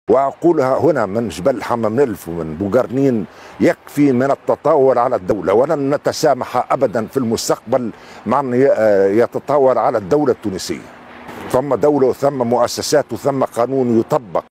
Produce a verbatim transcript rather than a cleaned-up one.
وأقولها هنا من جبل حمامنلف ومن بوقرنين: يكفي من التطاول على الدولة، ولن نتسامح أبدا في المستقبل مع أن يتطاول على الدولة التونسية. ثم دولة وثم مؤسسات وثم قانون يطبق.